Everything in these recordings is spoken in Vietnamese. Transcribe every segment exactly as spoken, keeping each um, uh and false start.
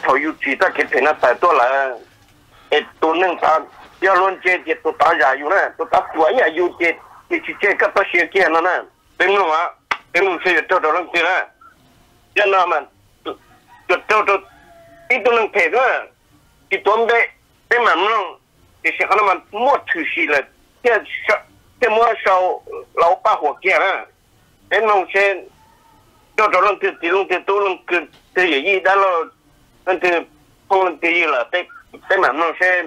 thầu yêu chỉ ta cái thế nào tại tôi là et tôi nâng ta giờ luôn chơi thì tôi ta giả yêu nè tôi ta tuổi nhà yêu chơi thì chỉ chơi các tôi xưa kia nó nè bên luôn á bên luôn xưa tôi tôi đang chơi nè cho nên mà tôi tôi tôi ít tôi nâng thế nữa thì tôi đây cái mà nó thì sẽ có mà mua thứ gì là cái cái mua sau lão baหัว kia nè bên luôn chơi tôi tôi đang chơi thì luôn chơi tôi luôn chơi chơi gì đó là nên chơi không nên chơi là cái cái mà nó sẽ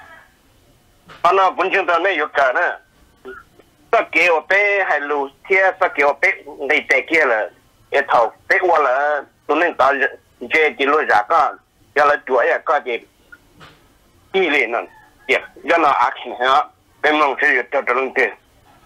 anh nó vẫn chưa tới mấy giờ cả nè sao kiểu bé hay lù kia sao kiểu bé này thế kia là cái thầu bé qua là tôi nên tạo chơi chỉ lối ra cả giờ là chuỗi à có gì đi liền nè giờ giờ nó action ha bên mình sẽ cho cho luôn tiền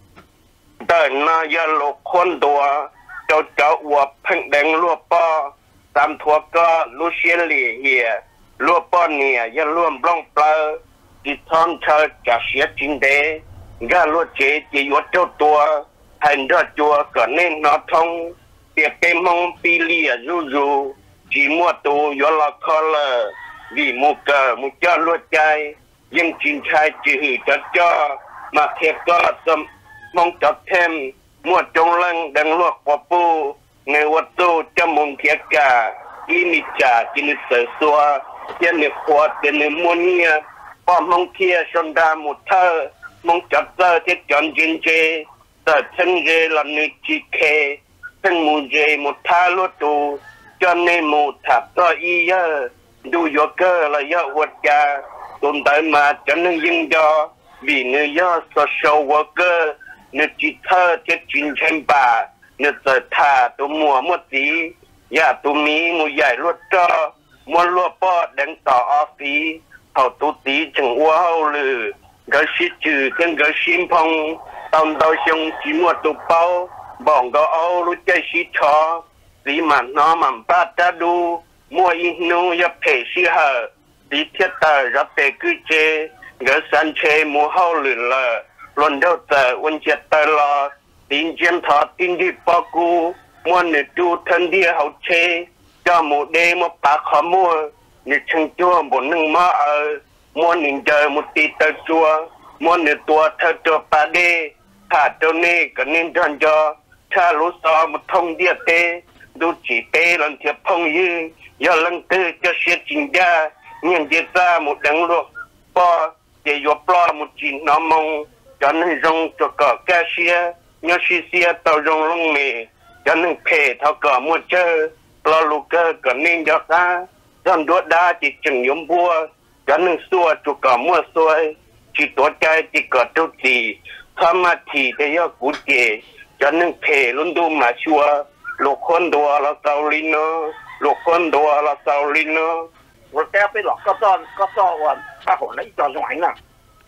tới nó giờ lục con đùa cho cháu và phèn đèn lúa bò tam thuộc có lúa xiên lì here lúa bò nè giờ lúa bông bơ đi thon chờ trả xiết chính đề ra lúa chế chỉ yuột cho tua hành ra chùa có nên nó thông tiệp cái mong pi lìa ru ru chỉ mua tù yuột là color vì mua cờ mua cho lúa chay nhưng chính trai chỉ hủy cho cho mà thiệt có tâm mong cho thêm mua trông lăng đang luộc quả pu ngày vật tu cho mong thiệt cả ini cha kini sesua yang ni kuat dan ni munia pa mong kia sonda muta mong chata te chon jin je ta chen je la ni chi ke chen mu je muta lo tu cho nên mu thap to i ya du yo cơ là ya vật cha tồn tại mà cho nên dinh do vì người ya social worker người chỉ thơ te chín千ba người ta tha tu mua một tí ya tu mi mu dạy luật cho mua luật bỏ đánh tỏ office hậu tu tí chẳng qua hậu lử cái sĩ trừ cái cái xin phong tàu tàu xong chỉ mua tu bao bọn có âu lúc chơi sĩ cho tí mà nó mà ba ta đu mua in nu ya phe sĩ hở tí thiết tờ ra phe cứ chê cái san chê mua hậu lử là luôn đâu tờ quân chết tờ lo tin chiến thọ tin đi bao cu mua nửa tu thân đi hậu chê cho một đêm một bạc khó mua nửa chân chua một nâng mơ ở mua nửa trời một tí tờ chua mua nửa tua thơ cho ba đê thả cho nê có nên tròn cho cha lũ xó một thông địa tê đu chỉ tê lần thiệp phong dư do lần tư cho xe chính ra nhưng đi ra một đằng luộc bò để vô bò một chín nó mong cho nên rong cho cả ca xe nhớ xí xía tàu rong lông mì cho nên phê thao cả một chơi lo lù cơ có nên cho ta dần đuốt đá chỉ chừng nhóm bua cho nên xua cho cả mua xuôi chỉ tổ trai chỉ cả trâu gì tham mà thì để cho cú chế cho nên phê luôn đu mà xua lục con đùa là sao linh nó lục con đùa là sao linh nó rồi kéo cái lọ có to có to và ta hỏi lấy cho ngoài nè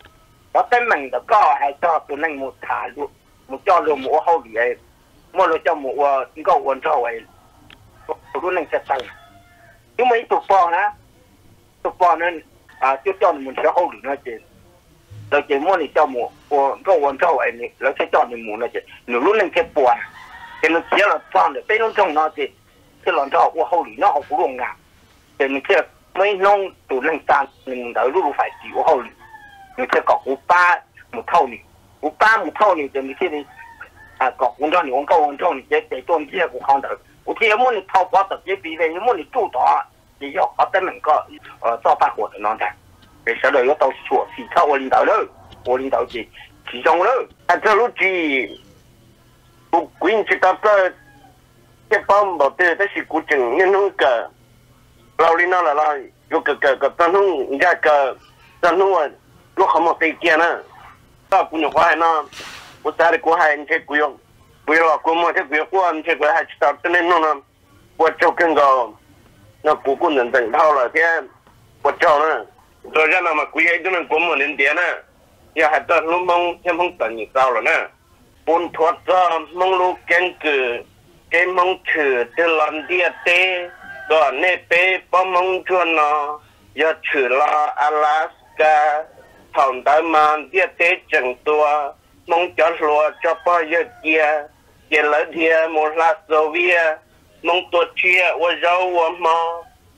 có tên mình đã có hay cho tụi nên một thả luôn một cho luôn một hậu gì ấy mua rồi cho một câu quần cho vậy tụi nên sẽ tăng nhưng mấy tụi bò nè tụi bò nên à cho cho mình sẽ hậu gì nữa chứ rồi chỉ mua thì cho một câu quần cho vậy này rồi sẽ cho mình muốn là chứ nếu lúc nên cái buồn cái nó chỉ là chọn để bên nó trồng nó thì cái lon cho của hậu gì nó học cũng luôn ngà thì mình kia mấy nông tụi nên tăng mình đỡ lúc phải chịu hậu gì mình sẽ có một ba một thâu này một ba một thâu này thì mình kia đi à có工作你我搞工作你这这东西我看到我听我你淘宝直接比的我你做到你要好的能够呃造大火的状态给晓得要到说是靠我领导了我领导是其中了啊这路子不规矩到这这帮不对这是古镇那种个老领导了啦有个个个当中人家个当中啊有好么对见呢到姑娘话呢我在的国海你这贵用贵了国么这贵过你这贵还知道真的弄呢我就更高那国不能等套了天我找呢昨天那么贵还都能国么能点呢也还到龙梦天风等你到了呢本托着梦路跟个给梦去的蓝地的到那边帮梦转呢要去了阿拉斯加thằng đại man địa tế chẳng tua mong cho lúa cho bao giờ kia kia lấy địa một lá sầu bia mong tuột chia và rau và mò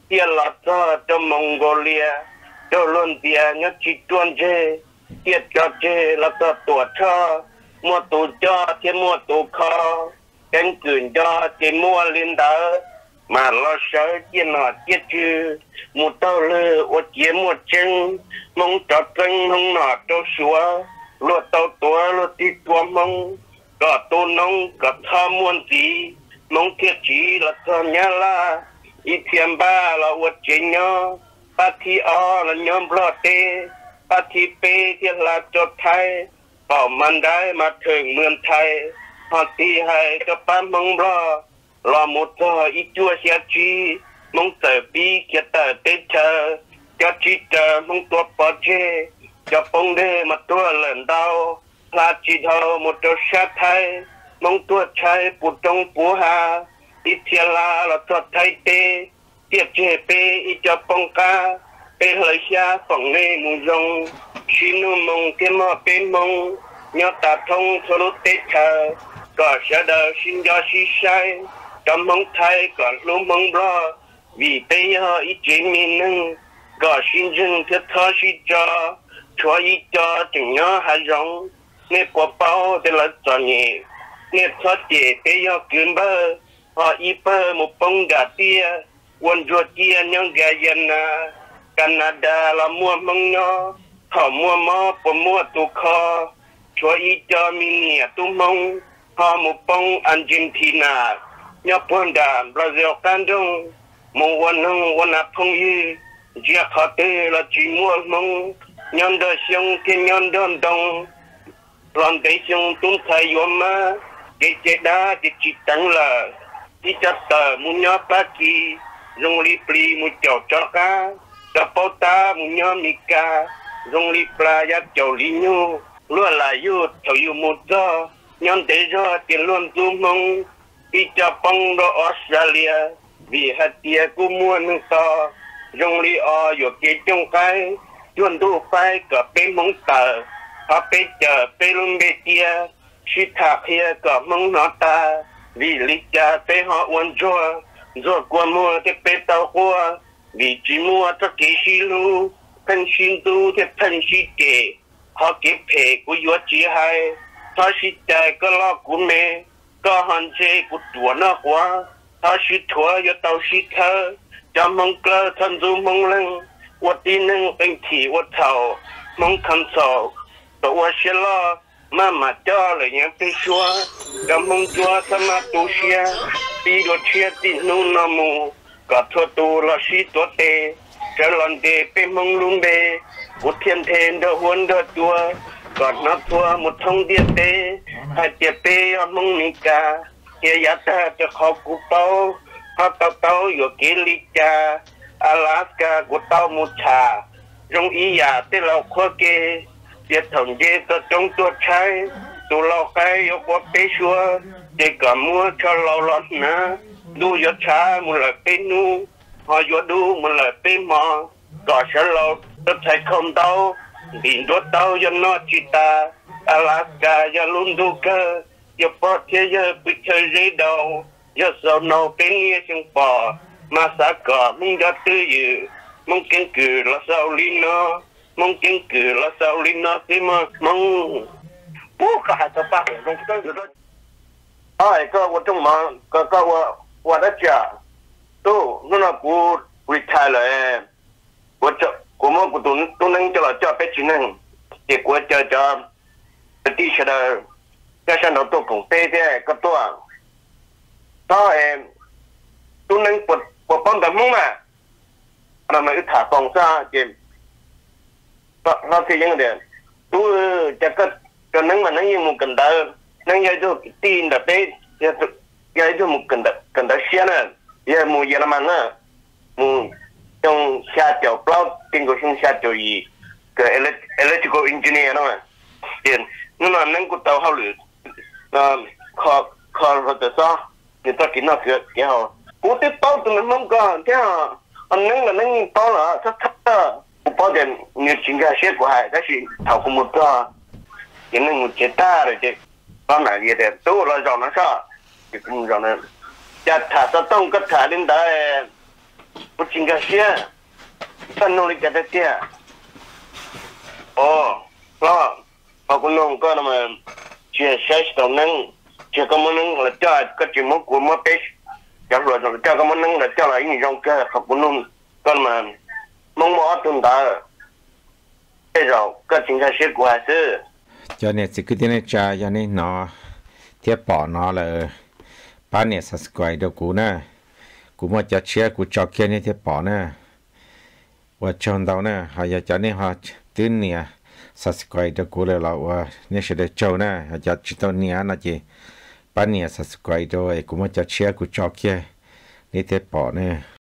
tiền là cho cho Mongolia cho luôn tiền nhớ chỉ tuần chê tiền cho chê là cho tuổi cho mua tù cho thì mua tù kho cánh cửn cho thì mua lên đó mà lo sợ tiền nọ tiền chứ một tàu lơ ô tiền một chân mong cho cân không nọ cho xúa lúa tàu tua lúa tí tua mong có tô nông có thơ muôn gì mong thiết chỉ là thơ nhà la ít thiên ba là ô chế nhớ ba thi o là nhóm lo tê ba thi pê thì là cho thay bảo man đái mà thường mượn thay họ tí hay cho ba mong lo lo một thơ ít chua xe chi mong tờ bi kia tờ tê chờ cho chi chờ mong tuột bỏ chê cho bông đê mà tua lần đau là chỉ thâu một trâu sát thay mong tua trái bụt trong búa hà ít thiên la là tuột thay tê tiệp chê bê ít cho bông ca bê hơi xa phòng nê mù rong xin nu mong thiên mò bê mong nhớ ta thông thô lô tê chờ có sẽ đờ xin do xí sai trong mong thay còn lũ mong lo vì bây giờ ít chế mi nâng có xin dừng thiết thơ xí cho cho ít cho chừng nhớ hai rong nè bỏ bao để là cho nhẹ nè thoát chế bây giờ cứu bơ họ ít bơ một bông gà tia quân ruột tia nhông gà dân à Canada là mua mong nhó họ mua mò bỏ mua tù kho cho ít cho mi nè tu mong họ một bông Argentina nhớ buồn đàm Brazil can đông một quân nông quân áp phong y giặc họ tê là chỉ mua mong nhân đời sống thiên nhân đơn đông làm để sống tuân thay yếm mà để chế đá để chỉ tăng là chỉ cho tờ muốn nhớ ba kỳ dùng li pli muốn chầu cho cá cho bao ta muốn nhớ mika dùng li pla ya chầu li nhu luôn là yêu chầu yêu một giờ nhân để cho tiền luôn tu mong đi cho bông đó Australia vì hạt tiền của mua nâng to dùng li o yêu kế trong cái chuẩn đủ phải có bên mong tờ họ bên chờ bên luôn bên kia suy thạc kia có mong nó ta vì lý cha bên họ uốn rùa rồi qua mua thì bên tàu qua vì chỉ mua cho kế xí lưu thân xin tu thì thân xí kể họ kịp thể của yếu chỉ hay họ xí chạy có lo của mẹ có hạn chế của chùa nó quá họ xí thua yếu tàu xí thơ cho mong cơ thân du mong lưng我的能本体我操，蒙看操，都我写了，妈妈叫了也别说，让蒙做什么东西啊？比如确定弄那么，个错多了许多的，这乱的被蒙弄的，我天天的混的多，个那错没通的的，还得被要蒙你家，也要得这好古包，好到到有给你家。Alaska của tao một trà trong ý giả tên là khoa kê tiết thống dê tao trong tuột trái tụ lao khai yếu có bế xua để cả mua cho lao lọt ná đu yếu trà một lời bế nu họ yếu đu một lời bế mò có sẽ lao tao thấy không đau vì đốt tao cho nó chỉ ta Alaska cho luôn đu cơ yếu bỏ thế giờ bị chơi dây đầu yếu sau nào bế nghe trong bò mà sao có mình đã tư dự mong kiến cử là sao lý nó mong kiến cử là sao lý nó thì mà mong bố cả hai tập ba rồi tôi rồi ai có我中嘛个个我我的家都那那不 retire 了我这我们不都都能叫了叫别去能结果叫叫地下的加上到多工对的个多到哎都能不我帮的忙嘛，那么一塔放下就，那那是样的，都这个这能嘛能用木根的，能要就地的被，也就也就木根的根的线呢，也木也那么呢，木用下脚不经过用下脚一个 electrical engineer 那么，对，那么能够到好了，那考考或者说你到给那个挺好。我这包子能弄个这样，啊，弄个弄包了，这他的我包点你请个些过来，但是讨不么多，也能我接大了这，包哪也得都了让那啥，就跟让那，家他说东个他领导， 不应该写，咱努力给他写。哦，那我可能个那么，写写是都能，写个么能了叫个节目古么别，假如说叫个么能了叫了一种个可不能个么，梦么等到，这种个应该写过还是。 cho nên chỉ cứ thế này cha cho nên nó thiết bỏ nó là bán này subscribe được cũ nè cũ mà cho chia cũ cho kia này thiết bỏ nè và chọn đâu nè họ giờ cho nên họ tin nè subscribe được cũ là là nên sẽ được cho nè họ cho chỉ tao nè nó chỉ bán này subscribe rồi cũ mà cho chia cũ cho kia này thiết bỏ nè